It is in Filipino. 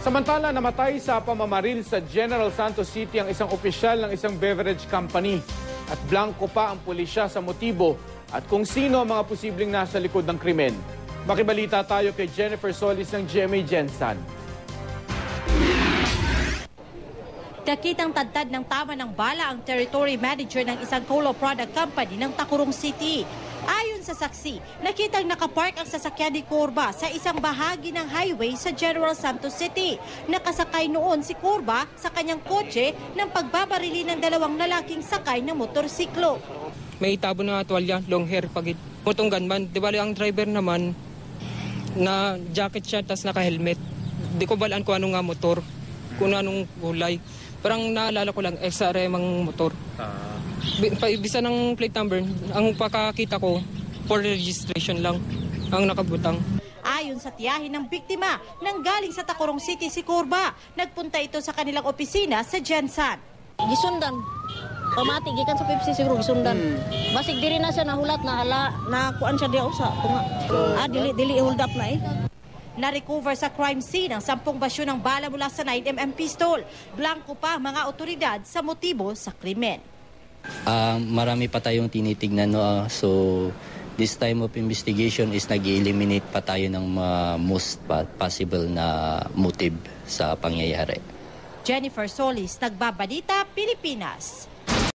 Samantala, namatay sa pamamaril sa General Santos City ang isang opisyal ng isang beverage company. At blanco pa ang pulisya sa motibo at kung sino ang mga posibleng nasa likod ng krimen. Makibalita tayo kay Jennifer Solis ng GMA Gensan. Nakitang tadtad ng tama ng bala ang territory manager ng isang cola product company ng Tacurong City. Ayon sa saksi, nakitang nakapark ang sasakyan ni Corba sa isang bahagi ng highway sa General Santos City. Nakasakay noon si Corba sa kanyang kotse ng pagbabarili ng dalawang lalaking sakay ng motorsiklo. May tabo na tuwalya, long hair, pagit. Putong gunman. Di bali ang driver naman na jacket siya tas naka-helmet. Di ko balaan kung anong nga motor, kung anong kulay. Parang naalala ko lang, XRM ang motor. Bisa ng plate number, ang pakakita ko, for registration lang, ang nakabutang. Ayon sa tiyahin ng biktima, nanggaling sa Tacurong City si Corba. Nagpunta ito sa kanilang opisina sa Gensan. Gisundan. Pamati, gikan sa Pepsi siguro gisundan. Basig diri na siya nahulat na hala, na kuan siya diya usa. Dili hold up na eh. Na-recover sa crime scene ang 10 basyo ng bala mula sa 9mm pistol. Blanco pa mga otoridad sa motibo sa krimen. Marami pa tayong tinitignan. No? So, this time of investigation is nag-eliminate pa tayo ng most possible na motive sa pangyayari. Jennifer Solis, Nagbabalita, Pilipinas.